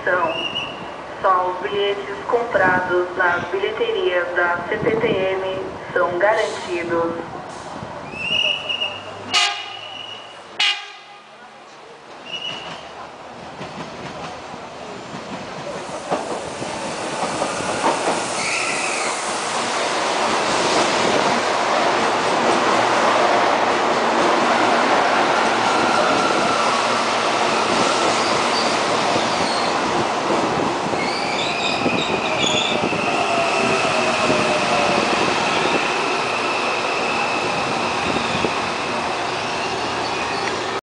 Atenção! Só os bilhetes comprados nas bilheterias da CPTM são garantidos.